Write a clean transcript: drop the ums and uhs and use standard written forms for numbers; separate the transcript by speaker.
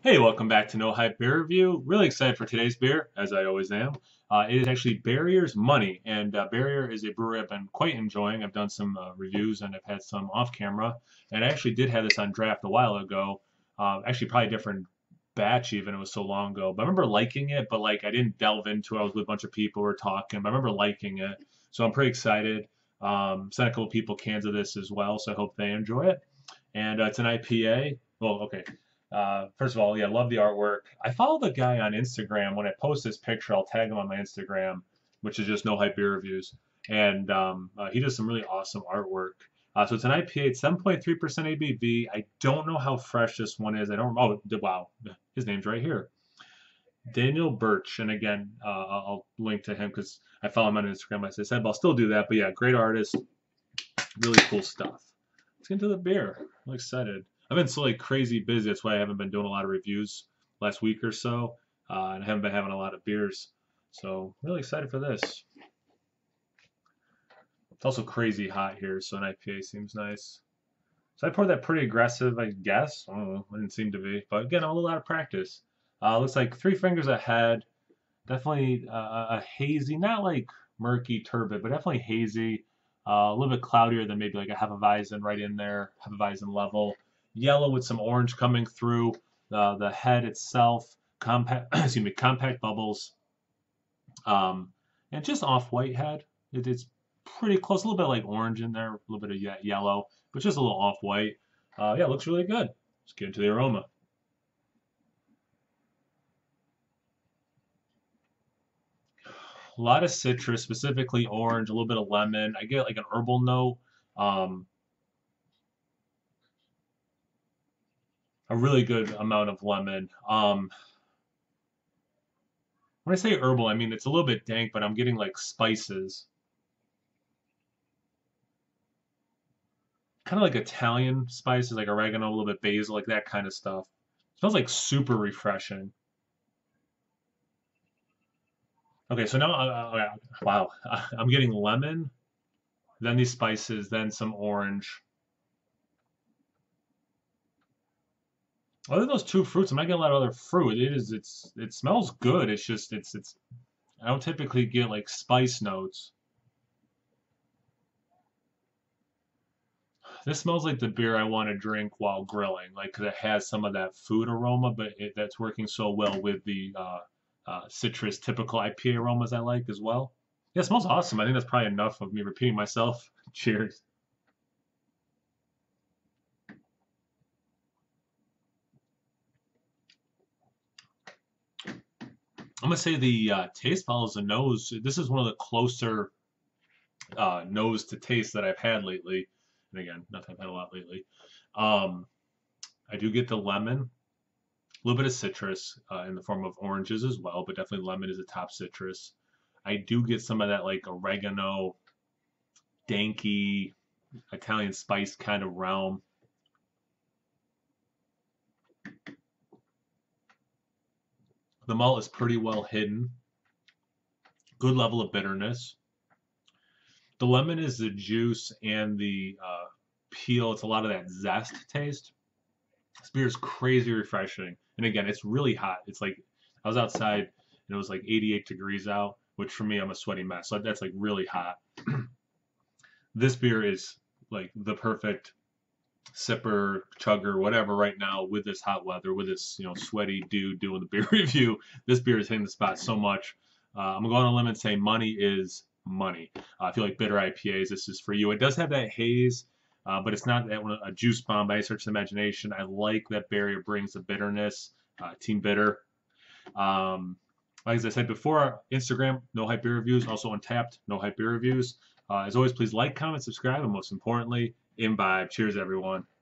Speaker 1: Hey, welcome back to No Hype Beer Review. Really excited for today's beer, as I always am. It is actually Barrier's Money, and Barrier is a brewery I've been quite enjoying. I've done some reviews and I've had some off camera, and I actually did have this on draft a while ago. Actually, probably a different batch even. It was so long ago, but I remember liking it. But like, I didn't delve into it. I was with a bunch of people who were talking, but I remember liking it. So I'm pretty excited. Sent a couple people cans of this as well, so I hope they enjoy it. And it's an IPA. Well, okay. First of all, yeah, love the artwork. I follow the guy on Instagram. When I post this picture, I'll tag him on my Instagram, which is just No Hype Beer Reviews, and he does some really awesome artwork. So it's an IPA, it's 7.3% ABV. I don't know how fresh this one is. I don't. Oh, wow, his name's right here, Daniel Birch. And again, I'll link to him because I follow him on Instagram, as I said. But I'll still do that. But yeah, great artist, really cool stuff. Let's get into the beer. I'm excited. I've been so like crazy busy. That's why I haven't been doing a lot of reviews last week or so, and I haven't been having a lot of beers. So really excited for this. It's also crazy hot here, so an IPA seems nice. So I poured that pretty aggressive, I guess. I don't know. It didn't seem to be, but again, a little out of practice. Looks like three fingers ahead. Definitely a hazy, not like murky, turbid, but definitely hazy. A little bit cloudier than maybe like a Hefeweizen right in there, Hefeweizen level. Yellow with some orange coming through. The head itself, compact, excuse me, compact bubbles, um, and just off-white head. It's pretty close, a little bit like orange in there, a little bit of yellow, but just a little off-white. Yeah, it looks really good. Let's get into the aroma. A lot of citrus, specifically orange, a little bit of lemon. I get like an herbal note, um, a really good amount of lemon. When I say herbal, I mean it's a little bit dank, but I'm getting like spices, kind of like Italian spices, like oregano, a little bit basil, like that kind of stuff. Smells like super refreshing. Okay, so now, wow, I'm getting lemon, then these spices, then some orange. Other than those two fruits, I'm not getting a lot of other fruit. It smells good. It's just, I don't typically get like spice notes. This smells like the beer I want to drink while grilling, like because it has some of that food aroma, but that's working so well with the citrus typical IPA aromas I like as well. Yeah, it smells awesome. I think that's probably enough of me repeating myself. Cheers. I'm gonna say the taste follows the nose. This is one of the closer nose to taste that I've had lately. And again, not that I've had a lot lately. Um, I do get the lemon, a little bit of citrus in the form of oranges as well, but definitely lemon is a top citrus. I do get some of that like oregano, danky Italian spice kind of realm. The malt is pretty well hidden. Good level of bitterness. The lemon is the juice and the peel. It's a lot of that zest taste. This beer is crazy refreshing. And again, it's really hot. It's like I was outside and it was like 88 degrees out, which for me, I'm a sweaty mess. So that's like really hot. This beer is like the perfect sipper, chugger, whatever right now with this hot weather, with this, sweaty dude doing the beer review. This beer is hitting the spot so much. I'm going on a limb and say money is money. I feel like bitter IPAs, this is for you. It does have that haze, but it's not that one a juice bomb by any stretch of the imagination. I like that Barrier brings the bitterness. Team Bitter. Um, like as I said before, Instagram, No Hype Beer Reviews, also Untapped, No Hype Beer Reviews. As always, please like, comment, subscribe, and most importantly, imbibe. Cheers, everyone.